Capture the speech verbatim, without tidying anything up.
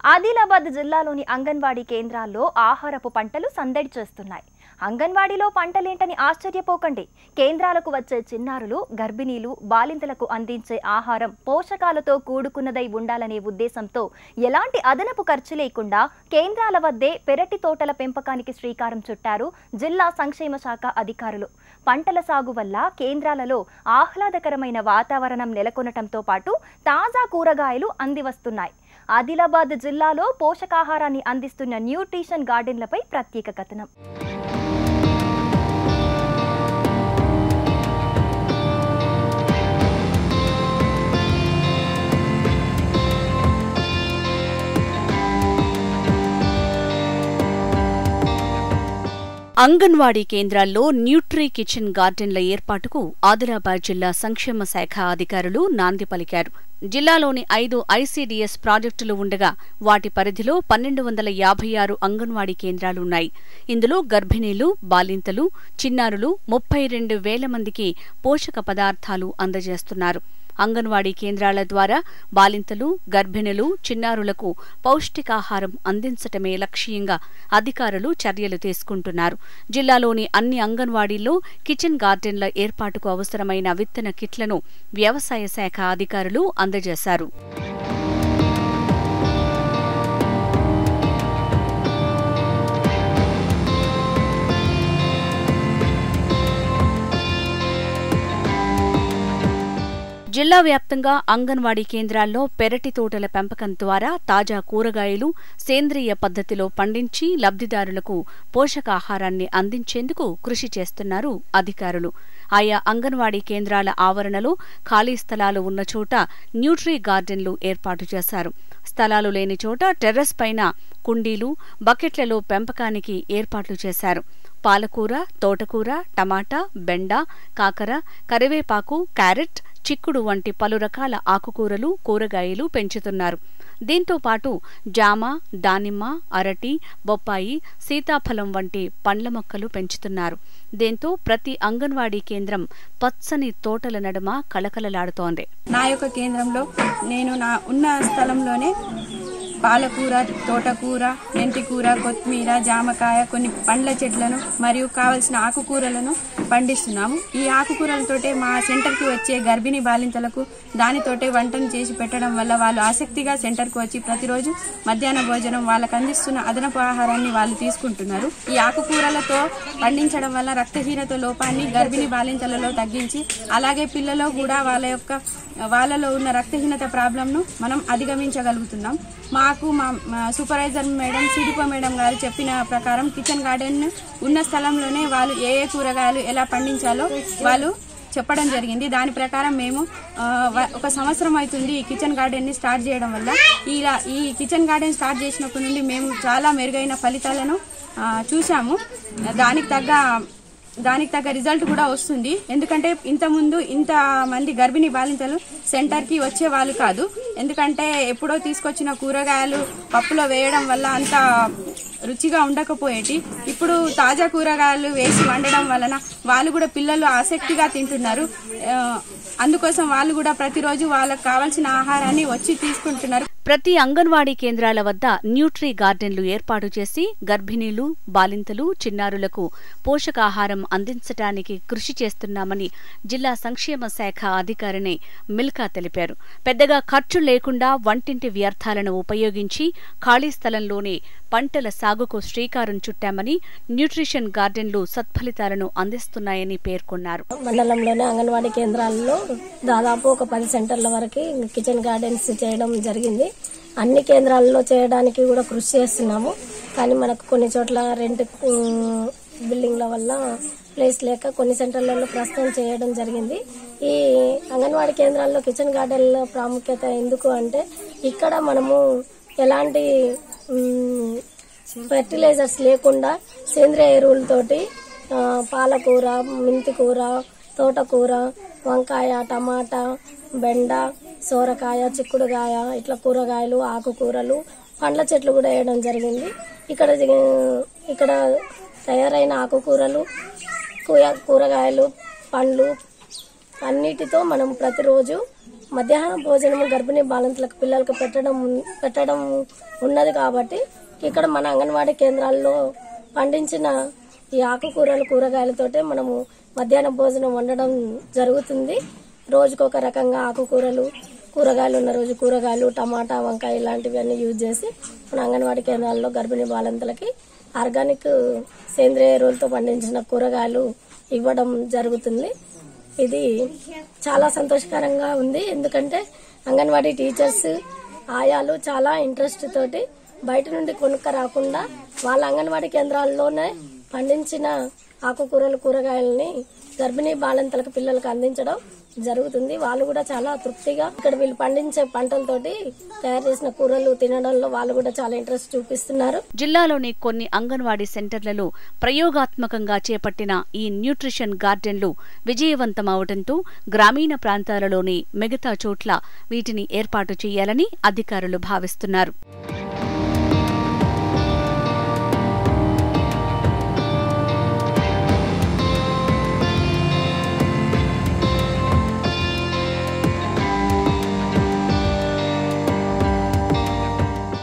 ఆదిలాబాద్ జిల్లాలోని అంగన్వాడీ కేంద్రాల్లో ఆహారపు పంటలు సందడి చేస్తున్నాయి. అంగన్వాడీలో పంటలేంటని ఆశ్చర్యపోకండి. కేంద్రాలకు వచ్చే చిన్నారులు, గర్భిణీలు, బాలింతలకు అందించే ఆహారం పోషకాలతో కూడుకున్నదై ఉండాలనే ఉద్దేశంతో ఎలాంటి అదనపు ఖర్చు లేకుండా కేంద్రాల వద్దే పెరటి తోటల పెంపకానికి శ్రీకారం చుట్టారు జిల్లా సంక్షేమ శాఖ అధికారులు. పంటల సాగు వల్ల కేంద్రాలలో ఆహ్లాదకరమైన వాతావరణం నెలకొనటంతో పాటు తాజా కూరగాయలు అందివస్తున్నాయి. ఆదిలాబాద్ జిల్లాలో పోషకాహారాన్ని అందిస్తున్న న్యూట్రిషన్ గార్డెన్లపై ప్రత్యేక కథనం. అంగన్వాడీ కేంద్రాల్లో న్యూట్రీ కిచెన్ గార్డెన్ల ఏర్పాటుకు ఆదిలాబాద్ జిల్లా సంక్షేమ శాఖ అధికారులు నాంది పలికారు. జిల్లాలోని ఐదు ఐసీడీఎస్ ప్రాజెక్టులు ఉండగా వాటి పరిధిలో పన్నెండు వందల యాభై ఆరు అంగన్వాడీ కేంద్రాలున్నాయి. ఇందులో గర్భిణీలు, బాలింతలు, చిన్నారులు ముప్పై రెండు వేల మందికి పోషక పదార్థాలు అందజేస్తున్నారు. అంగన్వాడీ కేంద్రాల ద్వారా బాలింతలు, గర్భిణులు, చిన్నారులకు పౌష్టికాహారం అందించటమే లక్ష్యంగా అధికారులు చర్యలు తీసుకుంటున్నారు. జిల్లాలోని అన్ని అంగన్వాడీల్లో కిచెన్ గార్డెన్ల ఏర్పాటుకు అవసరమైన విత్తన కిట్లను వ్యవసాయ శాఖ అధికారులు అందజేశారు. జిల్లా వ్యాప్తంగా అంగన్వాడీ కేంద్రాల్లో పెరటి తోటల పెంపకం ద్వారా తాజా కూరగాయలు సేంద్రియ పద్ధతిలో పండించి లబ్ధిదారులకు పోషకాహారాన్ని అందించేందుకు కృషి చేస్తున్నారు అధికారులు. ఆయా అంగన్వాడీ కేంద్రాల ఆవరణలో ఖాళీ స్థలాలు ఉన్న చోట న్యూట్రీ గార్డెన్లు ఏర్పాటు చేశారు. స్థలాలు లేని చోట టెర్రస్ పైన కుండీలు, బకెట్లలో పెంపకానికి ఏర్పాట్లు చేశారు. పాలకూర, తోటకూర, టమాటా, బెండ, కాకర, కరివేపాకు, క్యారెట్, చిక్కుడు వంటి పలు రకాల ఆకుకూరలు, కూరగాయలు పెంచుతున్నారు. దీంతో పాటు జామ, దానిమ్మ, అరటి, బొప్పాయి, సీతాఫలం వంటి పండ్ల మొక్కలు పెంచుతున్నారు. దీంతో ప్రతి అంగన్వాడీ కేంద్రం పచ్చని తోటల నడుమ కళకళలాడుతోంది. నా యొక్క కేంద్రంలో నేను నా ఉన్న స్థలంలోనే పాలకూర, తోటకూర, మెంతికూర, కొత్తిమీర, జామకాయ, కొన్ని పండ్ల చెట్లను మరియు కావలసిన ఆకుకూరలను పండిస్తున్నాము. ఈ ఆకుకూరలతోటే మా సెంటర్కి వచ్చే గర్భిణీ బాలింతలకు దానితోటే వంటను చేసి పెట్టడం వల్ల వాళ్ళు ఆసక్తిగా సెంటర్కి వచ్చి ప్రతిరోజు మధ్యాహ్న భోజనం వాళ్ళకు అందిస్తున్న అదనపు ఆహారాన్ని వాళ్ళు తీసుకుంటున్నారు. ఈ ఆకుకూరలతో పండించడం వల్ల రక్తహీనత లోపాన్ని గర్భిణీ బాలింతలలో తగ్గించి అలాగే పిల్లలో కూడా వాళ్ళ యొక్క వాళ్ళలో ఉన్న రక్తహీనత ప్రాబ్లంను మనం అధిగమించగలుగుతున్నాం. మాకు మా సూపర్వైజర్ మేడం, సిడిపో మేడం గారు చెప్పిన ప్రకారం కిచెన్ గార్డెన్ ఉన్న స్థలంలోనే వాళ్ళు ఏ ఏ కూరగాయలు ఎలా పండించాలో వాళ్ళు చెప్పడం జరిగింది. దాని ప్రకారం మేము ఒక సంవత్సరం అవుతుంది ఈ కిచెన్ గార్డెన్ని స్టార్ట్ చేయడం వల్ల. ఇలా ఈ కిచెన్ గార్డెన్ స్టార్ట్ చేసినప్పటి నుండి మేము చాలా మెరుగైన ఫలితాలను చూసాము. దానికి తగ్గ దానికి తగ్గ రిజల్ట్ కూడా వస్తుంది. ఎందుకంటే ఇంతకుముందు ఇంత మంది గర్భిణీ బాలింతలు సెంటర్కి వచ్చే వాళ్ళు కాదు. ఎందుకంటే ఎప్పుడో తీసుకొచ్చిన కూరగాయలు పప్పులో వేయడం వల్ల అంత రుచిగా ఉండకపోయేటి. ఇప్పుడు తాజా కూరగాయలు వేసి వండడం వలన వాళ్ళు కూడా పిల్లలు ఆసక్తిగా తింటున్నారు. అందుకోసం వాళ్ళు కూడా ప్రతిరోజు వాళ్ళకు కావాల్సిన ఆహారాన్ని వచ్చి తీసుకుంటున్నారు. ప్రతి అంగన్వాడీ కేంద్రాల వద్ద న్యూట్రీ గార్డెన్లు ఏర్పాటు చేసి గర్భిణీలు, బాలింతలు, చిన్నారులకు పోషకాహారం అందించడానికి కృషి చేస్తున్నామని జిల్లా సంక్షేమ శాఖ అధికారిని మిల్కా తెలిపారు. పెద్దగా ఖర్చు లేకుండా వంటింటి వ్యర్థాలను ఉపయోగించి ఖాళీ స్థలంలోనే పంటల సాగుకు శ్రీకారం చుట్టామని, న్యూట్రిషన్ గార్డెన్లు సత్ఫలితాలను అందిస్తున్నాయని పేర్కొన్నారు. మండలంలోని అంగన్వాడీ కేంద్రాల్లో దాదాపు ఒక పది సెంటర్ల వరకు కిచెన్ గార్డెన్స్ చేయడం జరిగింది. అన్ని కేంద్రాల్లో చేయడానికి కూడా కృషి చేస్తున్నాము. కానీ మనకు కొన్ని చోట్ల రెంట్ బిల్డింగ్ల వల్ల ప్లేస్ లేక కొన్ని సెంటర్లలో ప్రస్తుతం చేయడం జరిగింది. ఈ అంగన్వాడీ కేంద్రాల్లో కిచెన్ గార్డెన్ల ప్రాముఖ్యత ఎందుకు అంటే ఇక్కడ మనము ఎలాంటి ఫెర్టిలైజర్స్ లేకుండా సేంద్రియ ఎరువులతోటి పాలకూర, మెంతికూర, తోటకూర, వంకాయ, టమాటా, బెండ, సోరకాయ, చిక్కుడుకాయ, ఇట్లా కూరగాయలు, ఆకుకూరలు, పండ్ల చెట్లు కూడా వేయడం జరిగింది. ఇక్కడ ఇక్కడ తయారైన ఆకుకూరలు, కూరగాయలు, పండ్లు అన్నిటితో మనం ప్రతిరోజు మధ్యాహ్న భోజనం గర్భిణీ బాలింతలకు పిల్లలకు పెట్టడం పెట్టడం ఉన్నది కాబట్టి ఇక్కడ మన అంగన్వాడీ కేంద్రాల్లో పండించిన ఈ ఆకుకూరలు కూరగాయలతోటే మనము మధ్యాహ్న భోజనం వండడం జరుగుతుంది. రోజుకొక రకంగా ఆకుకూరలు కూరగాయలు ఉన్న రోజు కూరగాయలు టమాటా వంకాయ ఇలాంటివన్నీ యూజ్ చేసి మన అంగన్వాడీ కేంద్రాల్లో గర్భిణీ బాలింతలకి ఆర్గానిక్ సేంద్రియ ఎరువులతో పండించిన కూరగాయలు ఇవ్వడం జరుగుతుంది. ఇది చాలా సంతోషకరంగా ఉంది. ఎందుకంటే అంగన్వాడీ టీచర్స్ ఆయాలు చాలా ఇంట్రెస్ట్ తోటి బయట నుండి కొనుక్క రాకుండా వాళ్ళ అంగన్వాడీ కేంద్రాల్లోనే పండించిన ఆకుకూరలు కూరగాయలని గర్భిణీ బాలింతలకు పిల్లలకు అందించడం జరుగుతుంది. వాళ్ళు కూడా చాలా తృప్తిగా ఇక్కడ వీళ్ళు పండించే పంటలతోటి తయారు చేసిన కూరలు తినడంలో వాళ్ళు కూడా చాలా ఇంట్రెస్ట్ చూపిస్తున్నారు. జిల్లాలోని కొన్ని అంగన్వాడీ సెంటర్లలో ప్రయోగాత్మకంగా చేపట్టిన ఈ న్యూట్రిషన్ గార్డెన్లు విజయవంతమవడంతో గ్రామీణ ప్రాంతాలలోని మిగతా చోట్ల వీటిని ఏర్పాటు చేయాలని అధికారులు భావిస్తున్నారు.